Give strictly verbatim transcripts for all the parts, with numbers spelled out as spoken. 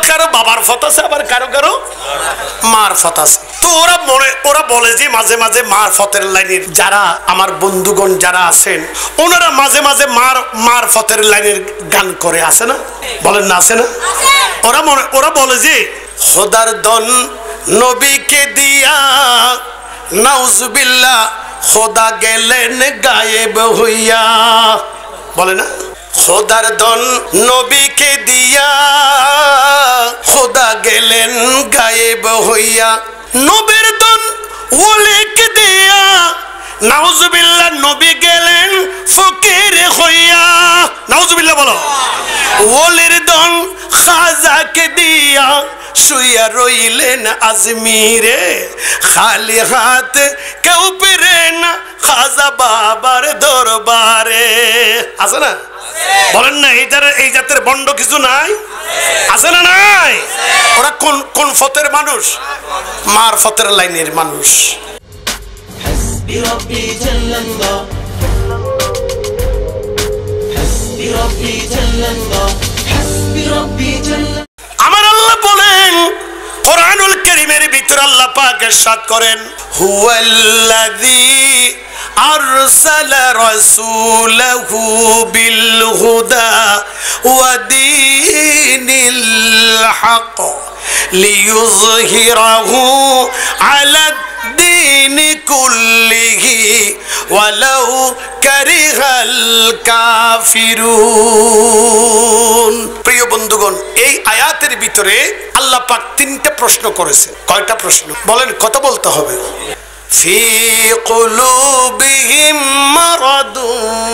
কারো বাবার ফত আছে, আবার কারো কারো মার ফত আছে। তো ওরা মনে ওরা বলে যে মাঝে মাঝে মার ফতের লাইনের যারা আমার বন্ধুগণ যারা আছেন ওনারা মাঝে মাঝে মার মার ফতের লাইনের গান করে, আছে না? বলেন না, আছে না? ওরা মনে ওরা বলে যে খোদার দন নবীকে দিয়া নাউজুবিল্লাহ খোদা গেলেন গায়েব হইয়া, বলে না? খোদার দন নবীকে দিয়া খোদা গেলেন গায়েব হইয়া, নবীর দন ওলিকে দিয়া নাউজুবিল্লাহ নবী গেলেন ফকির হইয়া। নাউজুবিল্লাহ বলো। ওলির দন খাজাকে দিয়া শুইয়া রইলেন আজমিরে, খালি হাত কেউ পেরে না খাজা বাবার দরবারে, আছে না? বলেন না, এই জাতের এই জাতের বন্ড কিছু নাই? আছে না? নাই। ওরা কোন কোন ফতের মানুষ? মার ফতের লাইনের মানুষ। হাসবি রব্বি জাল্লাল্লাহ, হাসবি রব্বি জাল্লাল্লাহ, হাসবি রব্বি জাল্লাল্লাহ। আমার আল্লাহ বলেন কোরআনুল কারীমের ভিতর আল্লাহ পাক ইরশাদ করেন হুয়াল্লাযী আরসালা রাসূলাহু বিল হুদা ওয়া দীনিল হক লিইয়ুযহিরাহু আলা দ্বীনি কুল্লিহি ওয়ালাউ কারিহাল কাফিরুন। প্রিয় বন্ধুগণ, এই আয়াতের ভিতরে আল্লাহ পাক তিনটা প্রশ্ন করেছেন। কয়টা প্রশ্ন বলেন? কত বলতে হবে? ফি কুলুবিহিম মারাদুন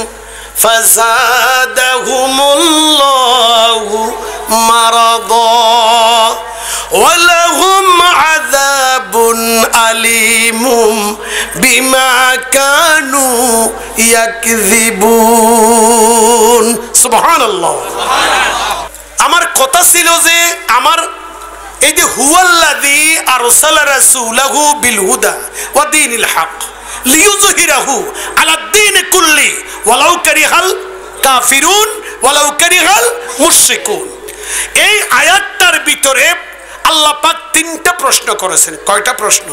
ফাযাদাহুমুল্লাহু মারাদা ওয়া লাহুম আযাবুন আলীমুম বিমা কানু ইয়াকযিবুন। সুবহানাল্লাহ। আমার কথা ছিল যে আমার এই যে হুয়াল্লাযী আরসালা রাসূলাহু বিল হুদা ওয়া দীনিল হক লিইয়ুযহিরাহু আলা দ্বীনি কুল্লি ওয়ালাউ কারিহাল কাফিরুন ওয়ালাউ কারিহাল মুশরিকুন। এই আয়াতটার ভিতরে আল্লাহ পাক তিনটা প্রশ্ন করেছেন। কয়টা প্রশ্ন?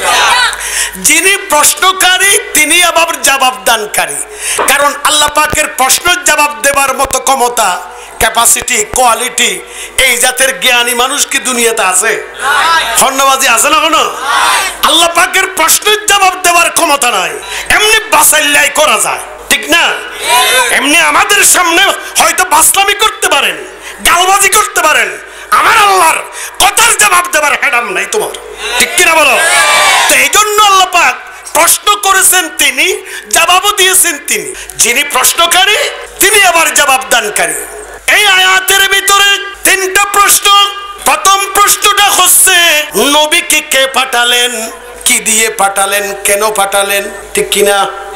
যিনি প্রশ্নকারী তিনি আবার জবাব দানকারী। কারণ আল্লাহ পাকের প্রশ্নের জবাব দেবার মতো ক্ষমতা, ক্যাপাসিটি, কোয়ালিটি এই জাতের জ্ঞানী মানুষ কি দুনিয়াতে আছে? খন্ডবাজি আছে না? কোনো আল্লাহ পাকের প্রশ্নের জবাব দেওয়ার ক্ষমতা নাই। এমনি বাসাইল্লাই করা যায়, ঠিক না? এমনি আমাদের সামনে হয়তো বাসলামি করতে পারেন, গালবাজি করতে পারেন, আমার আল্লাহর কথার জবাব দেবার হেডাম নাই তোমার, ঠিক কিনা বলো? তো এই জন্য আল্লাহ পাক প্রশ্ন করেছেন তিনি, জবাবও দিয়েছেন তিনি। যিনি প্রশ্নকারী তিনি আবার জবাব দানকারী। এই আয়াতের ভিতরে তিনটা প্রশ্ন। প্রথম প্রশ্নটা হচ্ছে নবীকে কে পাঠালেন, কি দিয়ে পাঠালেন, কেন পাঠালেন, ঠিক কিনা?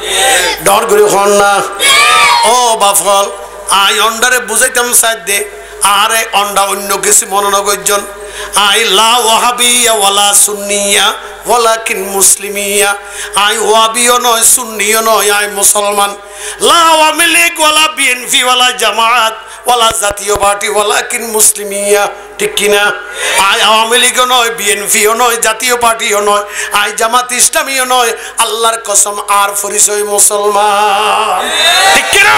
ডর করে হন না। ও বাফল আই অন্ডারে বুঝাইতাম সাইড দে, আরে অন্ডা অন্য কিছু মনোনগর্জন। আই লা ওয়াহাবিয়া ওয়ালা সুন্নিয়া ওয়ালাকিন মুসলিমিয়া। আই ওয়াহাবিও নয়, সুন্নিও নয়, আই মুসলমান। লা আওয়ামী লীগ ওয়ালা বিএনপি ওয়ালা জামাত ওয়ালা জাতীয় পার্টি ওয়ালাকিন মুসলিমিয়া, ঠিক কিনা? আই আওয়ামী লীগও নয়, বিএনপিও নয়, জাতীয় পার্টিও নয়, আই জামাত ইসলামীও নয়, আল্লাহর কসম আর পরিচয় মুসলমান, ঠিক কিনা?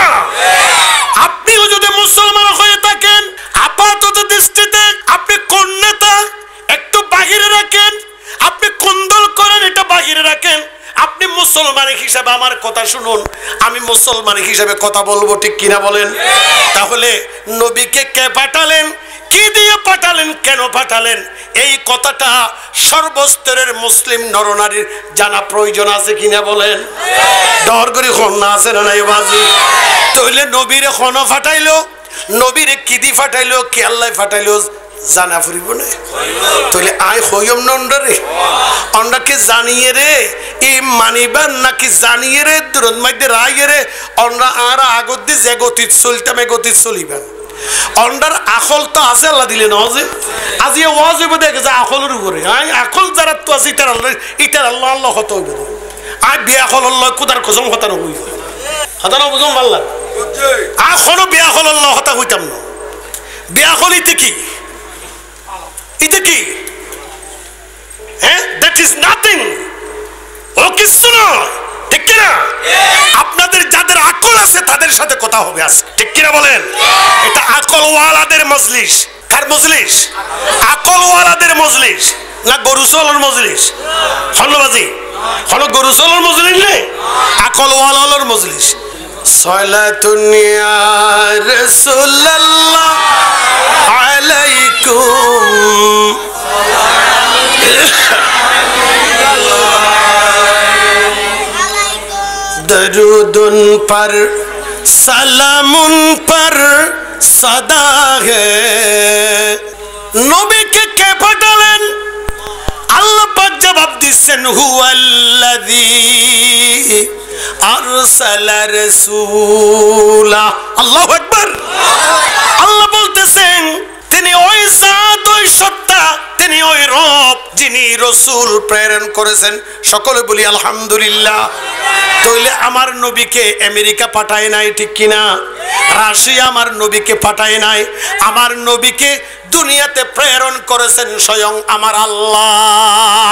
আপনিও যদি মুসলমান হয়ে থাকেন আপাতত দৃষ্টিতে আপনি কোন নেতা একটু বাহিরে রাখেন, আপনি কোন দল করেন এটা বাহিরে রাখেন। আপনি মুসলমান হিসাবে আমার কথা শুনুন, আমি মুসলমান হিসাবে কথা বলবো, ঠিক কিনা বলেন? তাহলে নবীকে কে পাঠালেন, কি দিয়ে পাঠালেন, কেন পাঠালেন, এই কথাটা সর্বস্তরের মুসলিম নরনারীর জানা প্রয়োজন আছে কিনা বলেন? ডর করে খন্না আছে না নাই বাজি? তাহলে নবীরে খন ফাটাইলো, নবীরে কি দি ফাটাইলো, কি আল্লাহ ফাটাইলো জানা ফুরিব না? তাহলে আয় হইম নন্ডরে অন্ডাকে জানিয়ে রে এই মানিবেন নাকি জানিয়ে রে দূরত মধ্যে রাইয়ে রে অন্ডা আর আগত দিয়ে যে গতিত চলতাম এ গতিত চলিবেন। অন্ডার আকল তো আছে আল্লাহ দিলে না যে আজি ওয়াজ হইব দেখে যে আকলের উপরে আয় আকল যারা তো আছে ইটার আল্লাহ ইটার আল্লাহ আল্লাহ হত হইব। আয় বিয়া আকল আল্লাহ কুদার কসম হতা হইব, হতা না বুঝুন পারলাম? এখনো বিয়া আকল আল্লাহ হতা হইতাম না। বিয়া আকলিতে কি আকলওয়ালাদের সাথে কথা হবে আজ, ঠিক কিনা বলেন? এটা আকলওয়ালাদের মজলিস। কার মজলিস? আকলওয়ালাদের মজলিস, না গরু চলার মজলিস? হন্নবাজি হলো গরু চলার মজলিস নেই, আকলওয়ালার মজলিস। সালাতুন ইয়া রাসূলুল্লাহ আলাইকুম, दरूदुन पर सलामुन पर सदा है। नबी के কে পাঠালেন? আল্লাহ পাক জবাব দিচ্ছেন হুয়াল্লাযী আরসালা রাসূলা। আল্লাহু আকবার। আল্লাহ বলতেছেন তিনি ওই জাত, ওই সত্তা, তিনি ওই রব যিনি রাসূল প্রেরণ করেছেন। সকলে বলি আলহামদুলিল্লাহ। তাহলে আমার নবীকে আমেরিকা পাঠায় নাই, ঠিক কিনা? রাশিয়া আমার নবীকে পাঠায় নাই, আমার নবীকে দুনিয়াতে প্রেরণ করেছেন স্বয়ং আমার আল্লাহ।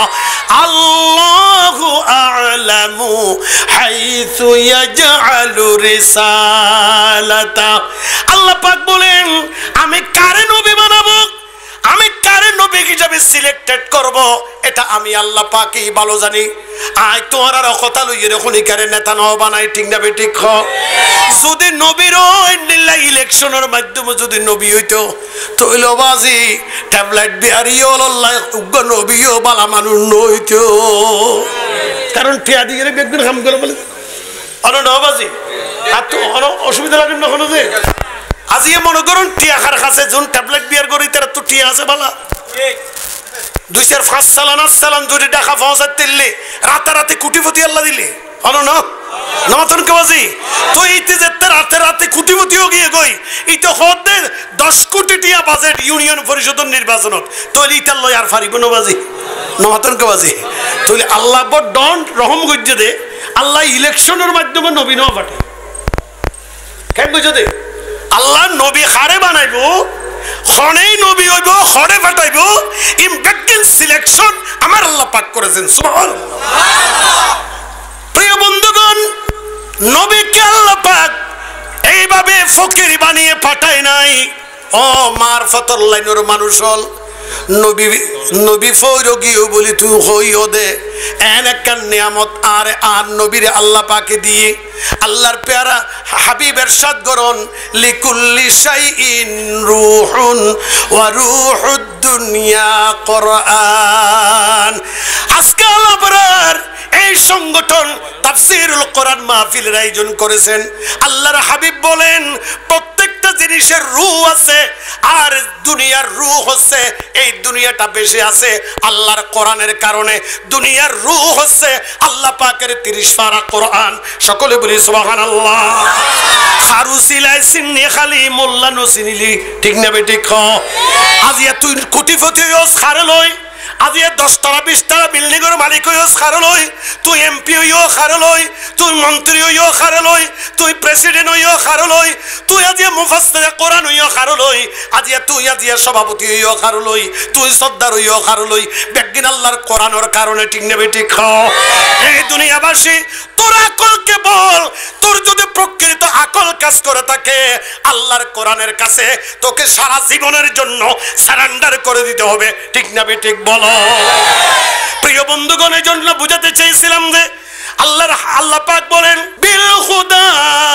আল্লাহু আ'লামু হাইসু ইয়াজআলু রিসালাতা। আল্লাহ পাক বলেন আমি কারে নবী বানাবো, আমি কারে নবী হিসেবে সিলেক্টেড করব, এটা আমি আল্লাহ পাকই ভালো জানি। আয় তোমার আর কথা লইয়ে রেখুনি কারে নেতা ন বানাই, ঠিক না বেঠিক? যদি নবীর ইলেকশনের মাধ্যমে যদি নবী হইতো তৈল বাজি ট্যাবলেট বিহারিও আল্লাহ উগ্র নবীও বালা মানুষ নইতো, কারণ টিয়া দিয়ে বেগুন কাম করে বলে অন নবাজি। আর তো অসুবিধা লাগে না কোনো যে আজিয়ে মনে করুন টিয়া খার কাছে যোন ট্যাবলেট বিয়ার করি তারা তো টিয়া আছে বালা দুই চার পাঁচ সালান আট সালান যদি টাকা পৌঁছাতে দিলে রাতারাতি কুটিপতি আল্লাহ দিলে হলো না নমাতন কাবাজি। তো এইতে যে রাতে রাতে কুটিপতিও গিয়ে গই ইতো হতে দশ কোটি টিয়া বাজেট ইউনিয়ন পরিষদের নির্বাচনত তৈরি ইটার লয় আর ফারিব নবাজি নমাতন কাবাজি। তৈরি আল্লাহ বড় ডন্ট রহম গজ্জে দে আল্লাহ ইলেকশনের মাধ্যমে নবী নেওয়া পাঠে কেন বুঝো দে আল্লাহ নবী হারে বানাইব, খনেই নবী হইব, খনে পাঠাইব, ইম্প্যাক্টিং সিলেকশন আমার আল্লাহ পাক করেছেন। সুবহানাল্লাহ। প্রিয় বন্ধুগণ, নবীকে আল্লাহ পাক এইভাবে ফকির বানিয়ে পাঠায় নাই। ও মারফতের লাইনের মানুষ হল নবী নবী ফৌরগিও বলি তুই হইও দে এন একটা নিয়ামত আর আর নবীরে আল্লাহ পাকে দিয়ে আল্লাহর পেয়ারা হাবিব এরশাদ করন লিকুল্লি শাইইন রূহুন ওয়া রূহুদ দুনিয়া কোরআন। আজকে আল্লাহর এই সংগঠন তাফসীরুল কোরআন মাহফিলের আয়োজন করেছেন। আল্লাহর হাবিব বলেন প্রত্যেকটা জিনিসের রূহ আছে আর দুনিয়ার রূহ হচ্ছে এই দুনিয়াটা বেশি আছে আল্লাহর কোরআনের কারণে। দুনিয়ার রূহ হচ্ছে আল্লাহ পাকের তিরিশ পারা কোরআন। সকলে বলি সুবহানাল্লাহ। খারুসিলাই সিন্নি খালি মোল্লা নসিনিলি, ঠিক না বেটি? খ আজিয়া তুই কোটিপতি হইস খারে লই, আজি দশ টাকা বিশ টাকা বিল্ডিং এর মালিক হইও খারে লই, তুই এমপি হইও খারে লই, তুই মন্ত্রী হইও খারে লই, তুই প্রেসিডেন্ট হইও খারে লই, তুই আজি মুফাসসির কোরআন হইও খারে লই, আজি তুই আজি সভাপতি হইও খারে লই, তুই সর্দার হইও খারে লই, বেগিন আল্লাহর কোরআনের কারণে, ঠিক না বেটি? খাও এই দুনিয়াবাসী তোর আকলকে বল, তোর যদি প্রকৃত আকল কাজ করে থাকে আল্লাহর কোরআনের কাছে তোকে সারা জীবনের জন্য সারেন্ডার করে দিতে হবে, ঠিক না বেটি? বল প্রিয় বন্ধুগণ, এই জন্য বুঝাতে চেয়েছিলাম যে আল্লাহর আল্লাহ পাক বলেন বিল খুদা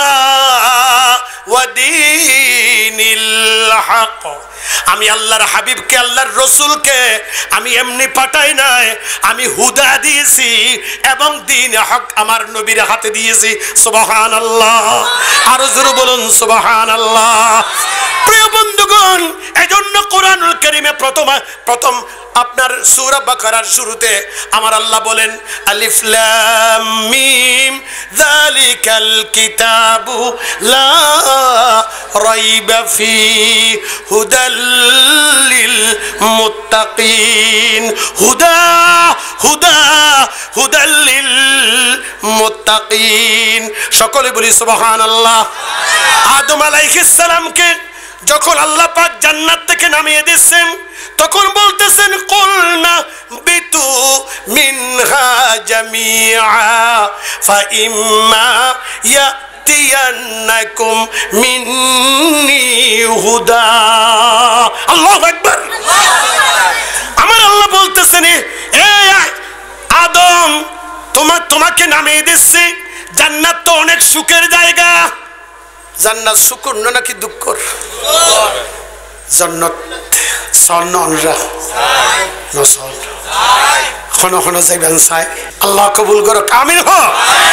ওয়া দীনিল হক। আমি আল্লাহর হাবিবকে আল্লাহর রসুলকে আমি এমনি পাঠাই নাই, আমি হুদা দিয়েছি এবং দ্বীন হক আমার নবীর হাতে দিয়েছি। সুবহানাল্লাহ। আর জোরে বলুন সুবহানাল্লাহ। প্রিয় বন্ধুগণ, এজন্য কোরআনুল কারীমে প্রথম প্রথম আপনার সূরা বাকারার শুরুতে আমার আল্লাহ বলেন আলিফ লাম মিম যালিকাল কিতাবু লা রাইবা ফি হুদাল লিল মুত্তাকিন। হুদা হুদা হুদাল লিল মুত্তাকিন। সকলে বলি সুবহানাল্লাহ। আদম আলাইহিস সালামকে যখন আল্লাহ পাক জান্নাত থেকে নামিয়ে দিয়েছেন তখন বলতেছেন কুলনা বিতু মিনহা জামিআ ফাইম্মা ইয়াতিয়ান্নাকুম মিন্নি হুদা। আল্লাহু আকবার। আমার আল্লাহ বলতেছেন, এ আদম, তোমার তোমাকে নামিয়ে দিচ্ছি। জান্নাত তো অনেক সুখের জায়গা। জান্নাত সুকুর না নাকি দুঃখর? জান্নাত সন্নরা নসল খন খন যাইবেন চাই। আল্লাহ কবুল করো, আমিন হো।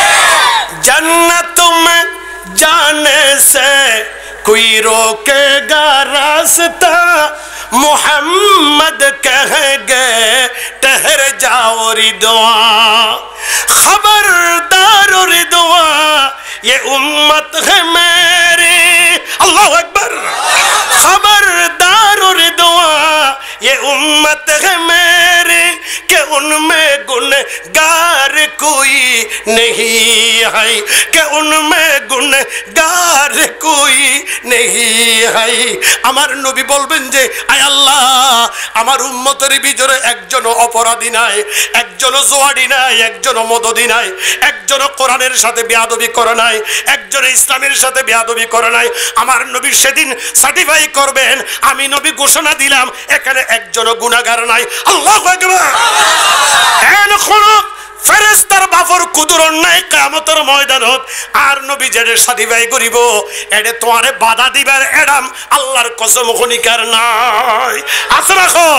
जन्नत में जाने से कोई रोकेगा रास्ता, मोहम्मद कह गए ठहर जाओ रिदवा, खबरदार रिदवा ये उम्मत है मेरी। अल्लाह अकबर। खबरदार रिदवा ये उम्मत है मेरी कि उनमें गुनहगार कोई नहीं है, कि उनमें गुनहगार कोई नहीं है। আমার নবী বলবেন যে আয় আল্লাহ, আমার উম্মতের ভিতরে একজন অপরাধী নাই, একজন জোয়ারি নাই, একজন মদদি নাই, একজন কোরআনের সাথে বেয়াদবি করে নাই, একজন ইসলামের সাথে বেয়াদবি করে নাই। আমার নবী সেদিন সার্টিফাই করবেন, আমি নবী ঘোষণা দিলাম এখানে একজন গুনাহগার নাই। আল্লাহু আকবার। এখন ফেরেশতার বাফর কুদরত নাই কিয়ামতের ময়দানত, আর নবী যেটা সার্টিফাই করিব এটা তোমারে বাধা দিবার এডাম আল্লাহর কসম খনিকার নাই। আছে রাখো।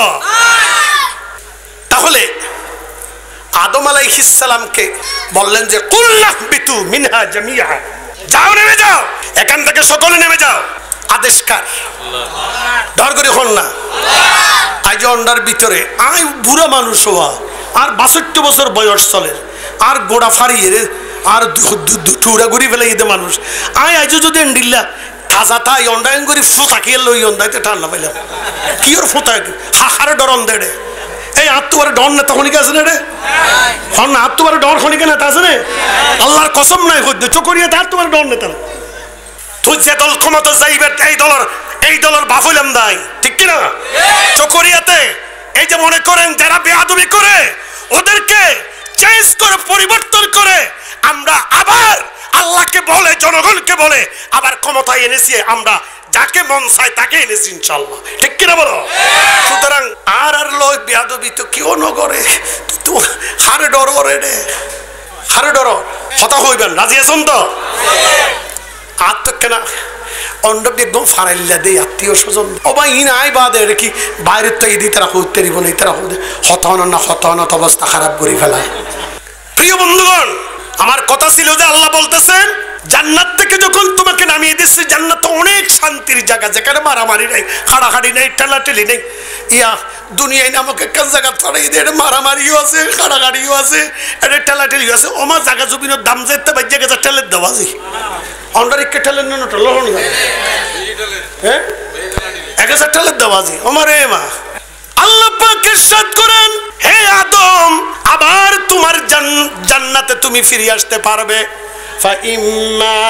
তাহলে আদম আলাইহিস সালামকে বললেন যে কুল্লাহ বিতু মিনহা জামিআ, যাও নেমে যাও, এখান থেকে সকলে নেমে যাও। আদেশকার ডর করে হল না। আজ অন্ডার ভিতরে আই বুড়া মানুষ হওয়া আর বাষট্টি বছর বয়স চলে আর গোড়া ফারিয়ে আর টুরা ঘুরি ফেলে ঈদে মানুষ আই আজ যদি এন্ডিল্লা তাজা তাই অন্ডায়ন করি ফোঁতা খেয়ে লই অন্ডাইতে ঠান্ডা পাইলাম কি ওর ফোঁতা হারে ডরন দেড়ে এই আত্মবারে ডর নেতা খনিকা আছে না রে হন না আত্মবারে ডর খনিকা নেতা আছে না আল্লাহর কসম নাই হইতে চকরিয়া তার তোমার ডর নেতা তুই যে দল ক্ষমতা যাইবে এই দলের এই দলের বাফুলাম দাই ঠিক কিনা চকরিয়াতে এই যে মনে করেন যারা বেয়াদবি করে ওদেরকে চেঞ্জ করে পরিবর্তন করে আমরা আবার আল্লাহকে বলে জনগণকে বলে আবার ক্ষমতায় এনেছি আমরা যাকে মন চায় তাকে এনেছি ইনশাআল্লাহ ঠিক কিনা বলো সুতরাং আর আর লয় বেয়াদবি তো কেউ ন করে তো হারে ডর করে রে হারে ডর হতা হইবেন রাজি আছেন তো আর তো কেনা অন্ডব একদম ফারাইল্লা দেই আত্মীয় স্বজন অবা ইন আই বাদে কি বাইরের তো এই তারা হইতে দিব না তারা হতাহন না হতাহনত অবস্থা খারাপ করে ফেলায় প্রিয় বন্ধুগণ আমার কথা ছিল যে আল্লাহ বলতেছেন জান্নাত থেকে যখন তোমাকে নামিয়ে দিচ্ছি জান্নাত তো অনেক শান্তির জায়গা যেখানে মারামারি নাই খাড়াখাড়ি নেই ঠেলাঠেলি নেই ইয়া দুনিয়ায় নামক একটা জায়গা ছড়াই দিয়ে এটা মারামারিও আছে খাড়াখাড়িও আছে এটা ঠেলাঠেলিও আছে আমার জায়গা জমিনের দাম যেতে পাই জায়গা ঠেলের দেওয়া যায় অন্ডারিককে ঠেলেন না ঠেলো হ্যাঁ এক হাজার ঠেলের দেওয়া যায় আমার এ মা আল্লাহ পাক ইরশাদ করেন হে আদম আবার তোমার জান্নাতে তুমি ফিরে আসতে পারবে فإما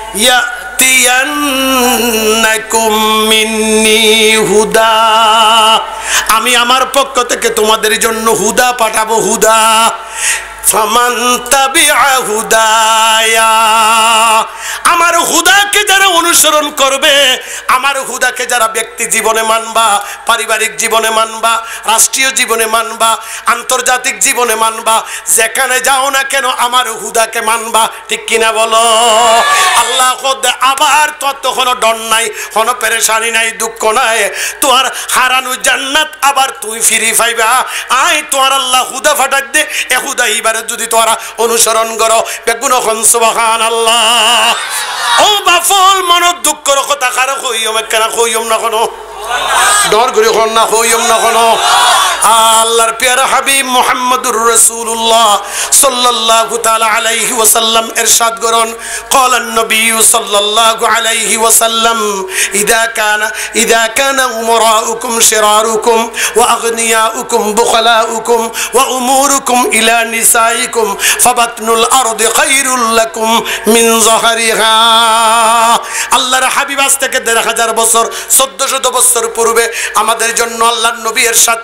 يأتينكم مني هدى আমি আমার পক্ষ থেকে তোমাদের জন্য হুদা পাঠাবো হুদা ফামান তাবিআ হুদায়া আমার হুদাকে যারা অনুসরণ করবে আমার হুদাকে যারা ব্যক্তি জীবনে মানবা পারিবারিক জীবনে মানবা রাষ্ট্রীয় জীবনে মানবা আন্তর্জাতিক জীবনে মানবা যেখানে যাও না কেন আমার হুদাকে মানবা ঠিক কিনা বলো আল্লাহ খোদ আবার তোর তো কোনো ডর নাই কোনো পেরেশানি নাই দুঃখ নাই তোর হারানো জান্নাত আবার তুই ফিরি পাইবা আই তোর আল্লাহ হুদা ফাটাই দে এ হুদা এবারে যদি তোরা অনুসরণ করো বেগুন হন সুবহানাল্লাহ ও বাফল মন দুঃখর কথা কারো কইম কেন কইম না কোনো ডর করে হন না কইম না কোনো আল্লাহর প্যারা হাবিব মুহাম্মদুর রাসূলুল্লাহ সাল্লাল্লাহু তাআলা আলাইহি ওয়াসাল্লাম ইরশাদ করেন قال النبي صلى الله عليه وسلم اذا كان اذا كان امراؤكم شراركم واغنياؤكم بخلاؤكم واموركم الى نسائكم فبطن الارض خير لكم من ظهرها আল্লাহর হাবিব আজ থেকে দেড় হাজার বছর চোদ্দশো বছর পূর্বে আমাদের জন্য আল্লাহর নবী ইরশাদ করেছেন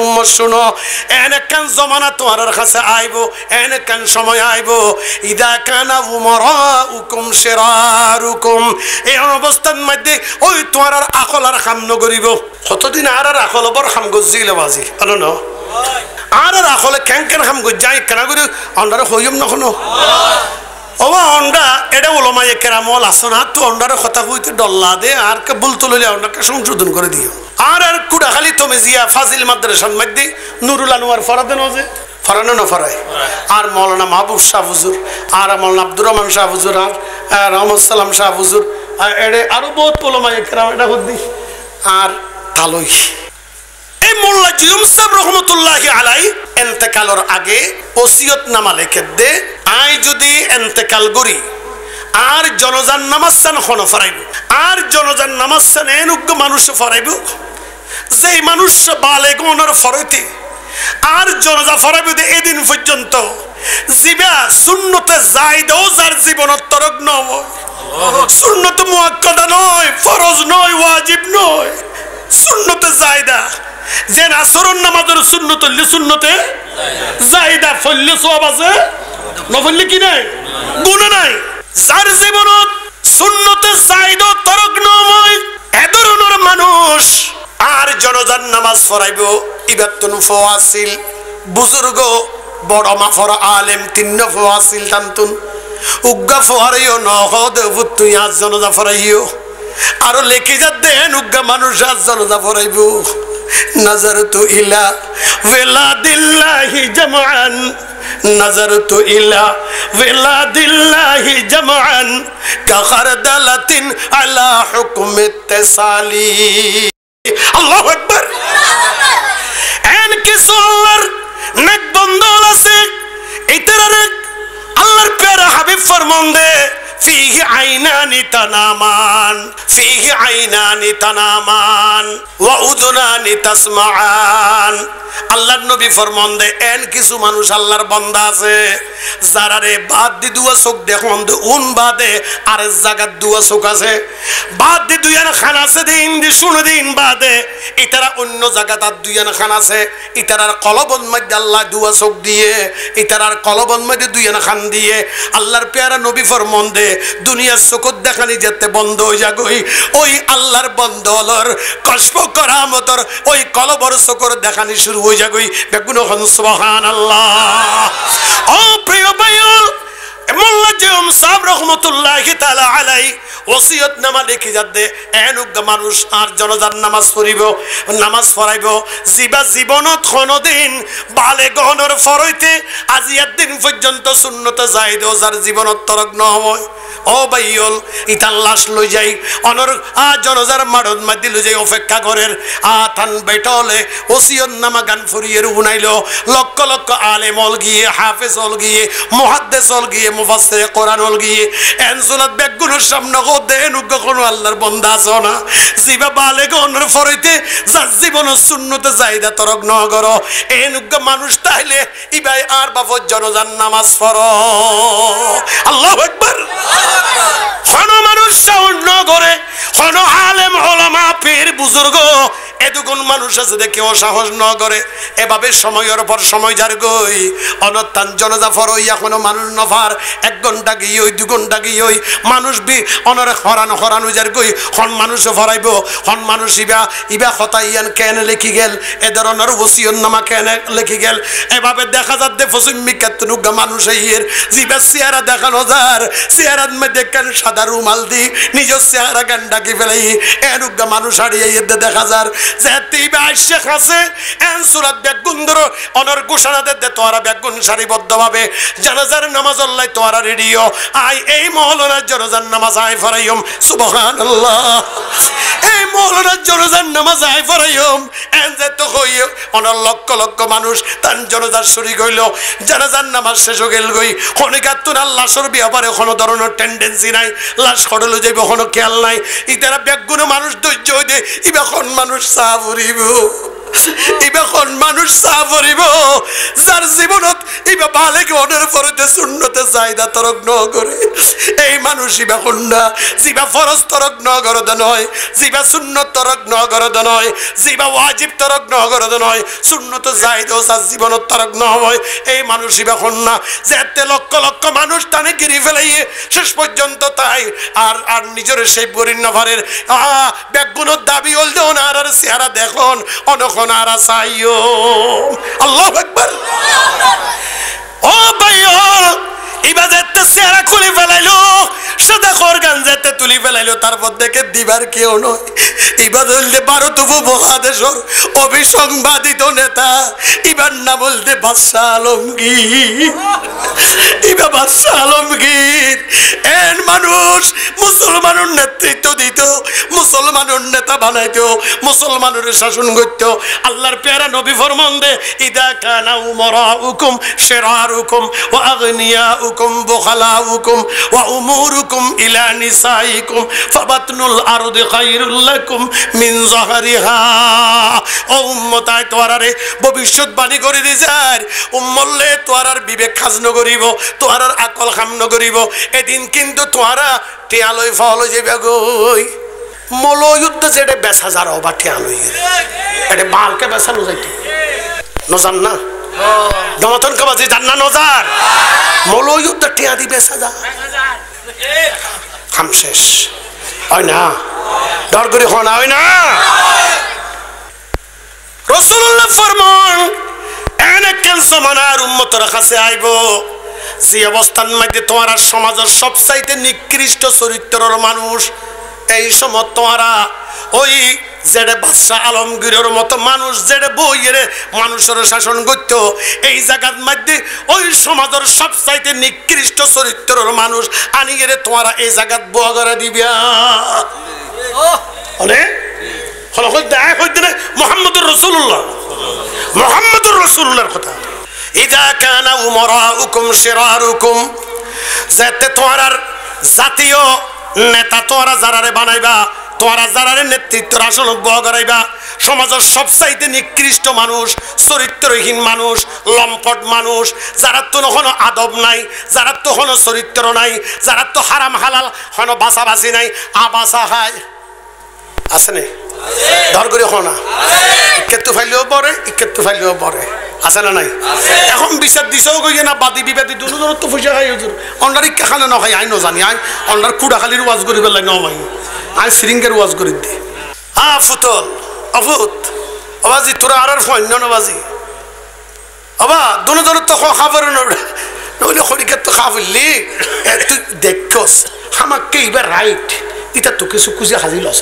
উম্মত শুনো এনেকান জমানা তোমার কাছে আইব এনেকান সময় আইব ইদা কানা উমরাউকুম শিরারুকুম এই অবস্থার মধ্যে ওই তোমার আর আকল আর খাম নগরিব কতদিন আর আর আকল বর খাম গজিলে বাজি আলো না আর আর আকলে কেন কেন খাম গজাই কেন করে অন্ডার হইম না কোনো ওবা অন্ডা এটা ওলমায়ে কেরামল আসনা তো অন্ডার কথা কইতে ডল্লা দে আর কে বলতে লইলে অন্ডাকে সংশোধন করে দিও আর আর কুড়া খালি তুমি জিয়া ফাজিল মাদ্রাসার মধ্যে নুরুল আনোয়ার ফরাদেন যে ফরানো না ফরায় আর মৌলানা মাহবুব শাহ হুজুর আর মৌলানা আব্দুর রহমান শাহ হুজুর আর রহমত সালাম শাহ হুজুর আর এড়ে আরো বহুত ওলমায়ে কেরাম এটা হদ্দি আর তালই এই মোল্লা জিয়ুম সাহেব রহমতুল্লাহি আলাই ইন্তেকালের আগে ওসিয়ত নামা লিখে দে আই যদি ইন্তেকাল করি আর জনজান নামাজ সান খন ফরাইব আর জনজান নামাজ সান এনুগ্য মানুষ ফরাইব যে মানুষ বালেগ ওনার ফরাইতে আর জনজা ফরাইব এদিন পর্যন্ত জিবা সুন্নতে যাইদাও যার জীবনত তরক নয় সুন্নত মুআক্কাদা নয় ফরজ নয় ওয়াজিব নয় সুন্নতে যাইদা যে আসরন নামাজের সুন্নত হইলে সুন্নতে যাইদা ফললে সওয়াব আছে নফললে কি নাই গুনাহ নাই যার জীবনত সুন্নতে যাইদা তরক নয় এ ধরনের মানুষ আর জনজান নামাজ পড়াইব ইবাতুন ফাওয়াসিল বুজুর্গ বড় মাফর আলেম তিন্ন ফাওয়াসিল তামতুন উগ্গা ফরাইও নহদ বুতুই আজ জনজা ফরাইও আর লেখি যা দেন উগ্গা মানুষ আজ জনজা ফরাইব নাজারতু ইলা ওয়ালাদিল্লাহি জামআন নাজারতু ইলা ওয়ালাদিল্লাহি জামআন কাখারদালাতিন আলা হুকমি ইত্তিসালি আল্লাহু আকবার এন কিছু আল্লাহর নেক বন্দল আছে ইতরারে আল্লাহর প্যারা হাবিব ফরমান দে ফিহি আইনানি তানামান ফিহি আইনানি তানামান ওয়া উযুনানি তাসমাআন আল্লাহর নবী ফরমান দে এন কিছু মানুষ আল্লাহর বান্দা আছে যারা রে বাদ দি দুয়া চোখ দেখুন উন বাদে আর জায়গার দুয়া চোখ আছে বাদ দি দুইয়ান খান আছে দিন দি শুনে দিন বাদে ইতারা অন্য জায়গা তার দুইয়ান খান আছে ইতারার কলবন মধ্যে আল্লাহ দুয়া চোখ দিয়ে ইতারার কলবন মধ্যে দুইয়ান খান দিয়ে আল্লাহর পেয়ারা নবী ফরমান দে দুনিয়ার চোখত দেখানি যেতে বন্ধ হয়ে যাগই ওই আল্লাহর বন্ধলর কসব করামতর ওই কলবর চোখর দেখানি শুরু হয়ে যাগই বেগুন হন সুবহানাল্লাহ ও প্রিয় ভাইও মোল্লা জিয়ুম সাহেব রহমতুল্লাহি তাআলা আলাইহি ওসিয়ত নামা লিখি যাতে এনুগ মানুষ আর জনজান নামাজ পড়িব নামাজ পড়াইব জিবা জীবনত কোনদিন বালেগহনের ফরইতে আজিয়ার দিন পর্যন্ত সুন্নতে যাইদ যার জীবনত তরক নহয় ও ভাইয়ল ইতার লাশ লই যাই অনর আ জনজার মাড়ত মাদি লই যাই অপেক্ষা করের আ থান বেটলে ওসিয়ত নামা গান ফুরিয়ে উনাইলো লক্ষ লক্ষ আলেম হল গিয়ে হাফেজ হল গিয়ে মুহাদ্দিস হল গিয়ে মুফাসসির কোরআন হল গিয়ে এনসুলাত বেগুনের সামনে দেন উগ্র কোনো আল্লাহর বান্দা আছে না জিবা বালেগনের ফরইতে যার জীবন সুন্নতে যাইদা তরক ন করো এন উগ্র মানুষ তাইলে ইবাই আর বাফত জনজান নামাজ পড়ো আল্লাহু আকবার কোন মানুষ সাউন্ড ন করে কোন আলেম ওলামা পীর বুজুর্গ এদুগুন মানুষ আছে দেখে ও সাহস ন করে এভাবে সময়ের পর সময় যার গই অনত্যান জনজা ফরই এখনো মানুষ নফার এক ঘন্টা গিয়ে ওই দু ঘন্টা গিয়ে ওই মানুষ বি অনরে হরান হরান যার গই হন মানুষ ফরাইব হন মানুষ ইবা ইবা হতাইয়ান কেন লেখি গেল এ ধরনের ওসিয়ত নামা কেন লেখি গেল এভাবে দেখা যাচ্ছে ফসিম্মি কেতনুগা মানুষ ইয়ের জিবা চেহারা দেখানো যার চেহারার মধ্যে কেন সাদা রুমাল দি নিজের চেহারা গান ডাকি ফেলাই এনুগা মানুষ হারিয়ে দেখা যার যেতিবা শেখ আছে এন সুরাত বেগুন্দর অনর ঘোষণাতে দে তোরা বেগুন সারিবদ্ধভাবে জানাজার নামাজ আল্লাহ তোরা রেডিও আই এই মহলনার জানাজার নামাজ আই ফরাইম সুবহানাল্লাহ এই মহলনার জানাজার নামাজ আই ফরাইম এন যে তো হইও অনর লক্ষ লক্ষ মানুষ তান জানাজার শরীক হইল জানাজার নামাজ শেষ হয়ে গেল গই খনিকাতুন আল্লাহর ব্যাপারে কোনো ধরনের টেন্ডেন্সি নাই লাশ খড়লে যাইব কোনো খেয়াল নাই ইতারা বেগুন মানুষ ধৈর্য দে ইবা কোন মানুষ সাবরিব ইবা এমন মানুষ চা পড়িব যার জীবনত ইবা বালেক অনের পরেতে শূন্যতে চাহিদা তরক ন করে এই মানুষ ইবা কন্যা জিবা ফরজ তরক ন করতে নয় জিবা সুন্নত তরক ন করতে নয় জিবা ওয়াজিব তরক ন করতে নয় শূন্যত চাহিদা যার জীবনত তরক ন হয় এই মানুষ ইবা কন্যা যেতে লক্ষ লক্ষ মানুষ টানে গিরি ফেলাইয়ে শেষ পর্যন্ত তাই আর আর নিজের সেই বরিণ নভারের ব্যাগুণের দাবি হলতে ওনার আর চেহারা দেখুন অনখন আর চাইও আল্লাহু আকবার ও ভাইও এবার যেতে চেহারা খুলে ফেলাইলো সাদা খরগান যেতে তুলি ফেলাইলো তারপর দেখে দিবার কেউ নয় এবার বলতে ভারত উপমহাদেশের অবিসংবাদিত নেতা এবার না বলতে বাদশাহ আলমগীর এবার বাদশাহ আলমগীর এন মানুষ মুসলমানের নেতৃত্ব দিত মুসলমানের নেতা বানাইতো মুসলমানের শাসন করত আল্লাহর প্যারা নবী ফরমান দে ইদা কানা উমরাউকুম শিরারুকুম ওয়া আগনিয়াউকুম বুখালাউকুম ওয়া উমুরুকুম ইলা নিসাইকুম ফাবাতনুল আরদি খায়রুল লাকুম মিন যাহরিহা ও উম্মতায় তোরারে ভবিষ্যৎবাণী করে দিছার উম্মল্লে তোরার বিবেক খাজন করিব তোরার আকল খামন করিব এদিন কিন্তু তোরা টিয়ালই ফল যাবে গই মলযুদ্ধ যেটা বেচা যার অবা টিয়ালই এটা বালকে বেচানো যাইতে নজান না দমতন কবাজি জান্না নজার মলযুদ্ধ টিয়া দি বেচা যা খাম শেষ হয় না ডর করে হনা হয় না রাসূলুল্লাহ ফরমান এনে কেন সমানার উম্মতর কাছে আইব যে অবস্থান মধ্যে তোমার সমাজের সবচাইতে নিকৃষ্ট চরিত্রের মানুষ এই সময় তোমারা ওই যেটা বাদশাহ আলমগীরের মতো মানুষ যেটা বইয়েরে মানুষের শাসন করত এই জায়গার মধ্যে ওই সমাজের সবচাইতে নিকৃষ্ট চরিত্রের মানুষ আনিয়ে তোমারা এই জায়গাত বয়া করে দিবা অনেক মুহাম্মদুর রাসূলুল্লাহ মুহাম্মদুর রাসূলুল্লাহর কথা ইদা কানা উমরাউকুম শিরারুকুম যাতে তোমার জাতীয় নেতা তোরা যারারে বানাইবা তোরা যারারে নেতৃত্বের আসন বহ করাইবা সমাজের সবচাইতে নিকৃষ্ট মানুষ চরিত্রহীন মানুষ লম্পট মানুষ যারা তো কোনো আদব নাই যারা তো কোনো চরিত্র নাই যারা তো হারাম হালাল কোনো বাছাবাছি নাই আবাসা খায় আছে নে ধর করে হনা ইকেতু ফাইলেও পরে ইকেতু ফাইলেও পরে আছে না নাই এখন বিচার দিছেও কই না বাদী বিবাদী দুজনের তো পয়সা খাই হুজুর অন্ডার ইকা খানে ন খাই আই ন জানি আই অন্ডার কুড়াখালির ওয়াজ করি বেলাই ন ভাই আই সিরিঙ্গের ওয়াজ করি দি হা ফুতল অফুত আবাজি তোরা আর আর ফন্য নবাজি আবা দুজনের তো খাবার নইলে খড়িকে তো খাবলি তুই দেখছস আমাকে এবার রাইট এটা তো কিছু কুজে হাজিল আছে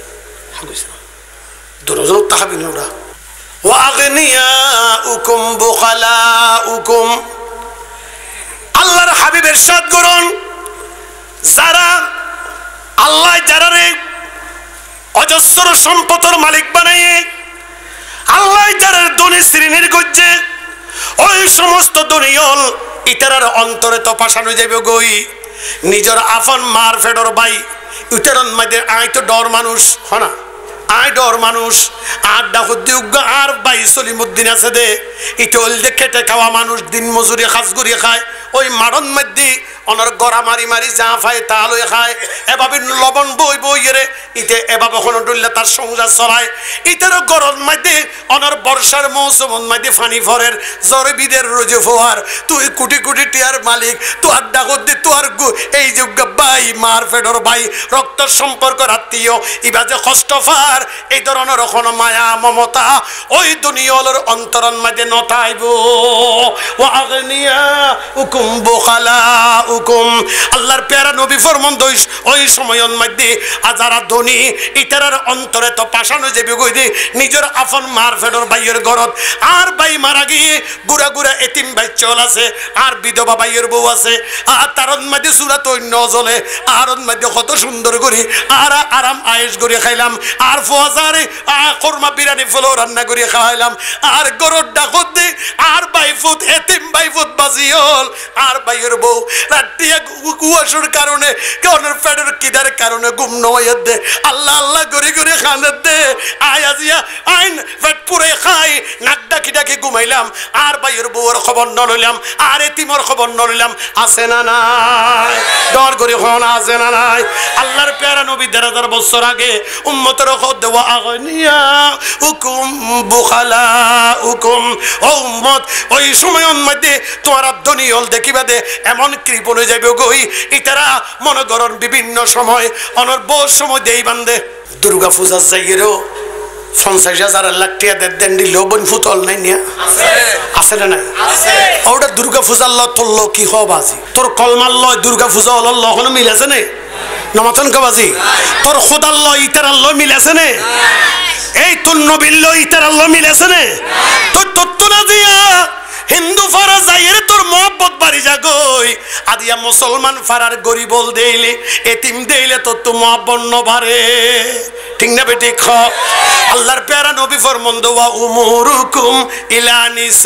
দুজন তাহাবি নোরা ওয়াগনিয়াউকুম বুখালাউকুম আল্লাহর হাবিব ইরশাদ করুন যারা আল্লাহ যারারে অজস্র সম্পদের মালিক বানায়ে আল্লাহ যারার ধনী শ্রেণীর গজ্জে ওই সমস্ত ধনীল ইতারার অন্তরে তো পাশানো যাবে গই নিজের আফন মার ফেডর ভাই ইতারন মধ্যে আই তো ডর মানুষ হনা আই ডর মানুষ আর ডাহুদ্দিউগ আর ভাই সলিমুদ্দিন আছে দে ইটল দে খেটে খাওয়া মানুষ দিন মজুরি খাস করি খায় ওই মারণ মধ্যে অনর গড়া মারি মারি যা ফায় তা লই খায় এভাবে লবণ বই বই রে ইতে এভাবে কোনো ডুললে তার সংসার চলায় ইতারও গরম মধ্যে অনর বর্ষার মৌসুম মধ্যে ফানি ফরের জ্বরে বিদের রোজে ফোয়ার তুই কোটি কোটি টিয়ার মালিক তো আড্ডা করতে তো আর এই যে ভাই মার ফেডর ভাই রক্ত সম্পর্ক আত্মীয় ইবা যে কষ্ট ফার এই ধরনের কোনো মায়া মমতা ওই দুনিয়ার অন্তরন মধ্যে নতাইব ওয়া আগনিয়া উকুম বুখালা হুকুম আল্লাহর প্যারা নবী ফরমান দইস ওই সময়ের মধ্যে আজারা ধনী ইতারার অন্তরে তো পাশানো যাবে কই দে নিজের আপন মার ফেডর ভাইয়ের ঘরত আর ভাই মারা গিয়ে গুড়া গুড়া এতিম ভাই চল আছে আর বিধবা ভাইয়ের বউ আছে আর তার মধ্যে সুরা তো অন্য জলে আর মধ্যে কত সুন্দর করি আর আরাম আয়েশ করে খাইলাম আর ফোয়াজারে কোরমা বিরিয়ানি ফলো রান্না করে খাওয়াইলাম আর গরুর ডাকত দে আর ভাই ফুট এতিম ভাই ফুট বাজি হল আর ভাইয়ের বউ রাতিয়া কুয়াশার কারণে কেউনের ফেডের কিদার কারণে গুম নয় দে আল্লাহ আল্লাহ করে করে খানে দে আয় আজিয়া আইন ফেট পুরে খাই নাক ডাকি ডাকি ঘুমাইলাম আর ভাইয়ের বউর খবর ন লইলাম আর এতিমর খবর ন লইলাম আছে না নাই ডর করে হন আছে না নাই আল্লাহর প্যারা নবী দেড় হাজার বছর আগে উম্মতের খদ দেওয়া আগনিয়া হুকুম বুখালা হুকুম ও উম্মত ওই সময়ের মধ্যে তোমার ধনী হল দেখিবা দে এমন কৃপণ হয়ে যাবে গই ইতারা মনে করেন বিভিন্ন সময় অনর বহু সময় দেই বান্ধে দুর্গা পূজার যাইয়েরও পঞ্চাশ হাজার লাখ টাকা দেড় দেন দিল বোন ফুতল নাই নিয়া আছে না নাই ওটা দুর্গা পূজার ল তোর ল কি হব আজি তোর কলমার লয় দুর্গা পূজা হল লখনো মিলেছে নে নমাতন কাবাজি তোর খোদার ল ইতার ল মিলেছে নে এই তোর নবীর ল ইতার ল মিলেছে নে তোর তত্ত্ব না দিয়া হিন্দু ফারা যাইয়ের তোর মোহব্বত বাড়ি যাগই আদিয়া মুসলমান ফারার গরিব বল দেইলে এতিম দেইলে তোর তো মোহব্বত নবারে ঠিক না বেটি খ আল্লাহর প্যারা নবী ফরমান দেওয়া উমুরুকুম ইলা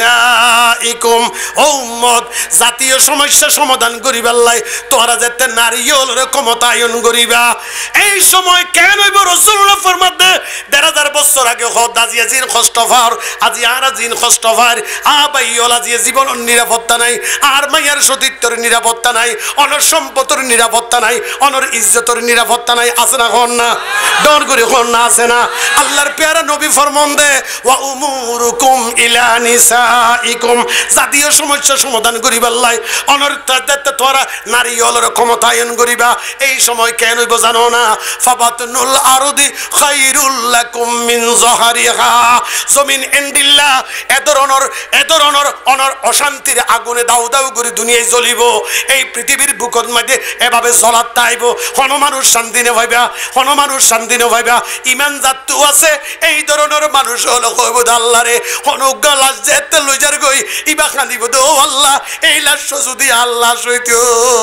নিসাইকুম ও উম্মত জাতীয় সমস্যা সমাধান করিবার লাই তোরা যেতে নারীর ক্ষমতায়ন করিবা এই সময় কেন হইব রাসূলুল্লাহ ফরমাতে দেড় হাজার বছর আগে হদ আজিয়া জিন কষ্টফার আজি আর জিন কষ্টফার আ বাইয়ল আজি জীবনের নিরাপত্তা নাই আর মাইয়ার সতীত্বের নিরাপত্তা নাই অনর সম্পদের নিরাপত্তা নাই অনর ইজ্জতের নিরাপত্তা নাই আছে না হন না ডর করে হন না আছে না আল্লাহর প্যারা নবী ফরমান দে ওয়া উমুরুকুম ইলা নিসাইকুম জাতীয় সমস্যা সমাধান করিবার লাই অনর তাতে তোরা নারী হলর ক্ষমতায়ন করিবা এই সময় কেন হইব জানো না ফাবাতুল আরদি খায়রুল লাকুম মিন যহারিহা জমিন এন্ডিল্লা এদরনর এদরনর অনর অশান্তির আগুনে দাউ দাউ করে দুনিয়ায় জ্বলিব এই পৃথিবীর বুকত মধ্যে এভাবে জ্বলাত তাইব কোন মানুষ শান্তি নে ভাইবা কোন মানুষ শান্তি নে ভাইবা ইমান জাতু আছে এই ধরনের মানুষ হলো কইব আল্লাহ রে কোন গালাস যেতে লইজার গই ইবা খানিব দো আল্লাহ এই লাশ যদি আল্লাহ সইতো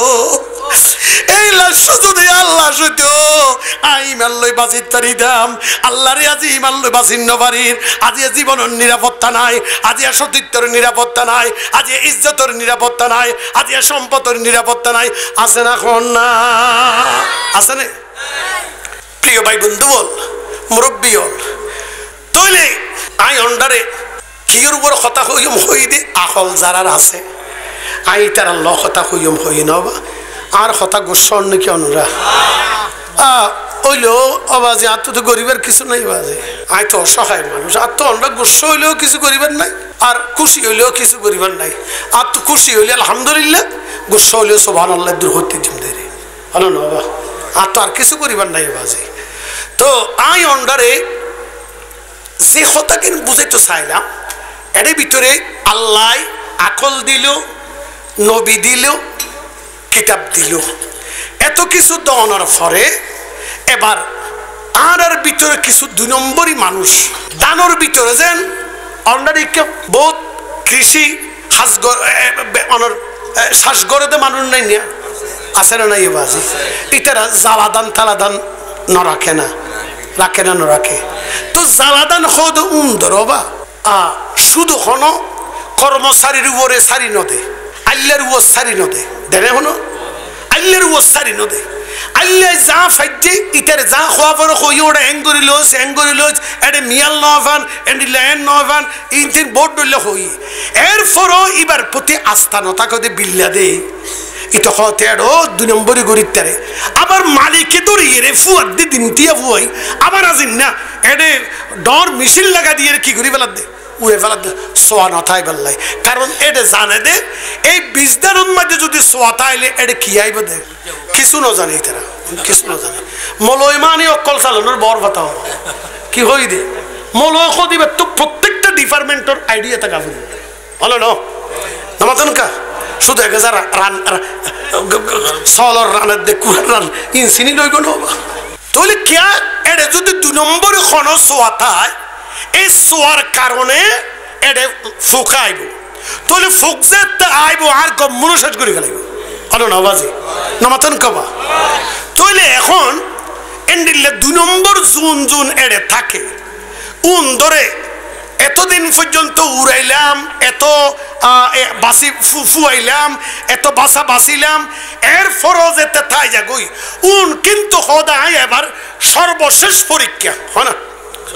এই লাশ যদি আল্লাহ সইতো আই ইমান লই বাঁচিত তারি দাম আল্লাহ রে আজি ইমান লই বাঁচিন নবারির আজি জীবনের নিরাপত্তা নাই আজি সতীত্বের নিরাপত্তা নাই আজি ইজ্জতের নিরাপত্তা নাই আজি সম্পদের নিরাপত্তা নাই আছে না কোন না আছে না প্রিয় ভাই বন্ধু বল মুরব্বী হল তইলে আই অন্ডারে কির উপর কথা হইম হই দে আখল যারার আছে আই তার ল কথা হইম হই নবা আর কথা গোসন নাকি অনুরা আ ওইলো অবাজে আর তো গরিবের কিছু নাই বাজে আই তো অসহায় মানুষ আর তো অন্ডা গোস্ব হইলেও কিছু গরিবের নাই আর খুশি হইলেও কিছু গরিবের নাই আর তো খুশি হইলে আলহামদুলিল্লাহ গোস্ব হইলেও সুবহানাল্লাহ দূর হতে দিন দেরে হলো না বাবা আর তো আর কিছু গরিবের নাই বাজে তো আই অন্ডারে যে কথা কিন্তু বুঝাইতে চাইলাম এর ভিতরে আল্লাহ আকল দিল নবী দিল কিতাব দিল এত কিছু দনের পরে এবার আর আর ভিতরে কিছু দুই নম্বরই মানুষ দানোর ভিতরে যেন অন্ডারিকে বহুত কৃষি অনর শ্বাসগড়েতে মানুষ নাই নিয়া আছে না নাই বাজি ইতারা জ্বালাদান তালাদান ন রাখে না রাখে না ন রাখে তো জ্বালাদান হদ উম ধরবা আ শুধু হন কর্মচারীর উপরে সারি নদে আল্লাহর উপর সারি নদে দেনে হন আল্লাহর উপর সারি নদে আল্লাহ যা ফাইতে ইটার যা খোয়া পরে কই ওটা এঙ্গরি লস এঙ্গরি লস এডে মিয়াল নভান এন্ডি ল্যান্ড নভান ইনতিন বোর্ড দলে হই এরপরও এবার প্রতি আস্থা নতা কদে বিল্লা দে ইতো হতেড়ো দুই নম্বরই গরিতারে আবার মালিকে দড়িয়ে রে ফুয়াদ দি দিন তিয়া ফুয়াই আবার আজিন না এডে ডর মিছিল লাগা দিয়ে কি করি ফেলা দে উড়ে ফেলা দে সোয়া নথাই বেল্লাই কারণ এডে জানে দে এই বিজদারুন মধ্যে যদি সোয়াতা আইলে এডে কি আইব দে কিছু ন জানে তারা কিছু ন জানে মলয় মানে অকল চালানোর বর কথা কি হই দে মলয় দিবে তো প্রত্যেকটা ডিপার্টমেন্টের আইডিয়া থাকা হলো ন নামাতন কা শুধু এক হাজার রান সলর রানের দে কুড়ার রান ইনসিনি লই গো নবা তাহলে কিয়া এডে যদি দুই নম্বরে খন সোয়াতায় এই সোয়ার কারণে এডে ফুকাইব তাহলে ফুক যে আইব আর কম মনুষ্য করে গেলাইব হলো না বাজি নামাতন কবা তাহলে এখন এন্ডিলে দুই নম্বর জুন জুন এডে থাকে উন ধরে এতদিন পর্যন্ত উড়াইলাম এত বাসি ফুয়াইলাম এত বাসা বাঁচিলাম এর ফরজেতে তাই যাগই উন কিন্তু হদাই এবার সর্বশেষ পরীক্ষা হয় না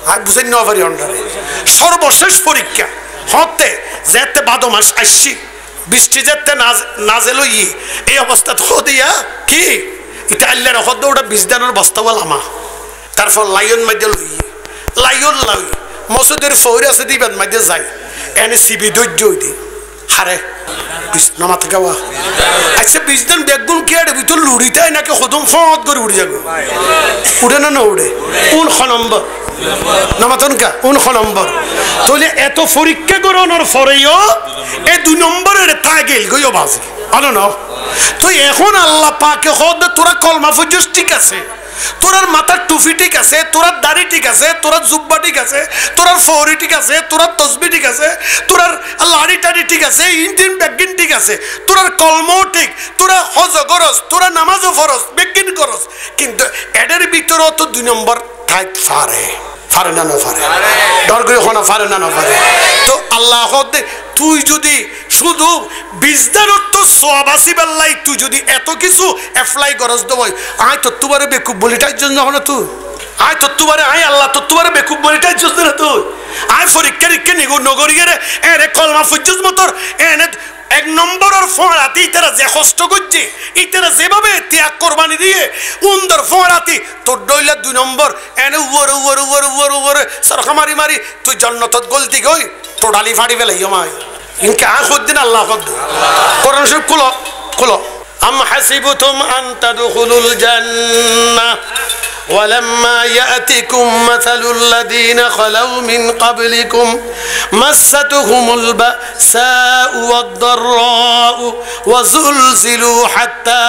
আর বুঝেন না পারি অন্ডারে সর্বশেষ পরীক্ষা হতে যেতে বাদো মাস আসছি বৃষ্টি যেতে নাজেল ই এই অবস্থা তো দিয়া কি এটা আল্লাহর হদ ওটা বিজদানোর বস্তাওয়াল আমা তারপর লাইন মাঝে লই লাইন লাই মসুদের ফৌরে আছে দিবেন মাঝে যাই এনে সিবি ধৈর্য দি হারে নামা থেকে আচ্ছা বিজদান বেগুন কে আড়ে ভিতর লুড়িটাই নাকি হদম ফত করে উড়ে যাবে উড়ে না না উড়ে কোন খ নম্বর নামাতন কা কোন খ নম্বর তাহলে এত পরীক্ষা করানোর পরেও এই দুই নম্বরের তা গেল গইও বাজে আনো না তো এখন আল্লাহ পাকে হদ তোরা কলমা ফুজুস ঠিক আছে তোরার মাথার টুফি ঠিক আছে তোরার দাড়ি ঠিক আছে তোরার জুব্বা ঠিক আছে তোরার ফৌরি ঠিক আছে তোরার তসবি ঠিক আছে তোরার লাড়ি টাড়ি ঠিক আছে ইন্ডিয়ান ব্যাগিন ঠিক আছে তোরার কলমও ঠিক তোরা হজ গরজ তোরা নামাজও ফরজ বেগিন করস কিন্তু এদের ভিতরেও তো দুই নম্বর ঠাই ফারে ফারে না না ফারে ডর করে হনা ফারে না না ফারে তো আল্লাহ তুই যদি শুধু বিজদার তো সোয়াবাসি বেল্লাই তুই যদি এত কিছু অ্যাপ্লাই করস দেবই আয় তো তোমারে বেকুব বলিটার জন্য হলো তুই আয় তো তোমারে আয় আল্লাহ তো তোমারে বেকুব বলিটার জন্য না তুই আয় পরীক্ষা নিরীক্ষা নিগো নগরীর এনে কলমা ফুজ্জুজ মতর এনে এক নম্বরের ফোঁড়াতি ইতারা যে কষ্ট করছে ইতারা যেভাবে ত্যাগ কোরবানি দিয়ে উন্দর ফোঁড়াতি তোর ডইলা দুই নম্বর এনে উবর উবর উবর উবর উবর সরখা মারি মারি তুই জন্নতত গলতি গই তোর ডালি ফাড়ি ফেলাই আমায় ইনকে আ খুদ্দিন আল্লাহ খুদ্দ কোরআন শরীফ খুলো খুলো আম হাসিবতুম আন তাদখুলুল জান্নাহ ولما يأتكم مثل الذين خلوا من قبلكم مستهم البأساء والضراء وزلزلوا حتى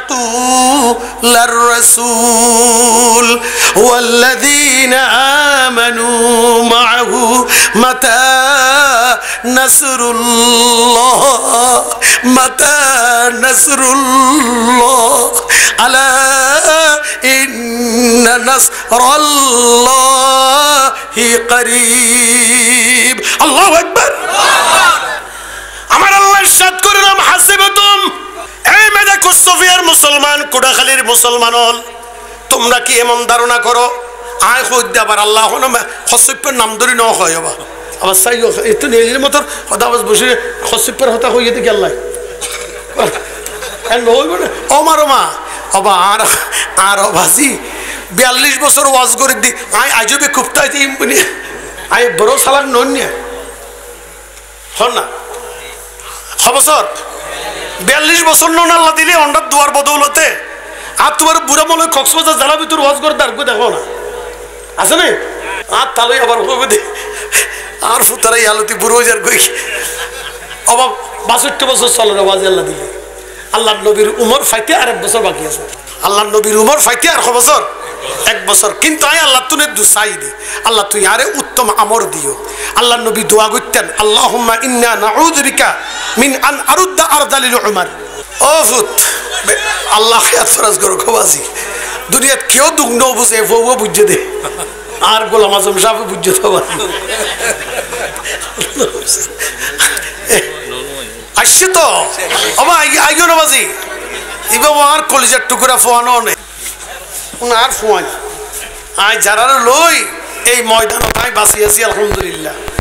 يقول الرسول والذين آمنوا معه متى نصر الله متى نصر الله ألا إن نصر الله قريب الله أكبر আমার আল্লাহ ইরশাদ করলাম হাসিবতুম এই মেদা কুসফিয়ার মুসলমান কুড়াখালীর মুসলমান হল তোমরা কি এমন ধারণা করো আয় খুদ আবার আল্লাহ হসিফের নাম ধরে ন হয় আবার আবার সাই এত নীলের মতো হদাবাস বসে হসিফের হতা হইয়ে দেখি আল্লাহ ওমার মা অবা আর আর ভাসি বিয়াল্লিশ বছর ওয়াজ করে দি আই আজবে খুবটা আই বড় সালাক নন হন না বছর বিয়াল্লিশ বছর নন আল্লাহ দিলে অন্ডার দুয়ার বদৌলতে আর তোমার বুড়া মনে কক্সবাজার জেলা ভিতর ওয়াজ করে দাঁড় দেখো না আছে না আর তাহলে আবার দে আর ফুতারাই আলতি বুড়ো যার গই অবাব বাষট্টি বছর চলো না ওয়াজ আল্লাহ দিলে আল্লাহ নবীর উমর ফাইতে আর এক বছর বাকি আছে আল্লাহ নবীর উমর ফাইতে আর ক বছর এক বছর কিন্তু আয় আল্লাহ তুনে দুসাই দি আল্লাহ তুই আরে উত্তম আমর দিও আল্লাহ নবী দোয়া করতেন আল্লাহুম্মা ইন্না নাউযু বিকা মিন আন আরুদ্দা আরদালিল উমার ও ফুত আল্লাহ খেয়াল ফরজ করো খবাসি দুনিয়াত কেউ দুঃখ ন বুঝে বউ বুঝে দে আর গোলাম আজম সাহেব বুঝে তো আসছে তো বাবা আইও না বাজি এবার আর কলিজার টুকরা ফোয়ানো নেই আর ফোয়ান আয় যারা লই এই ময়দানত আমি বাঁচিয়েছি আলহামদুলিল্লাহ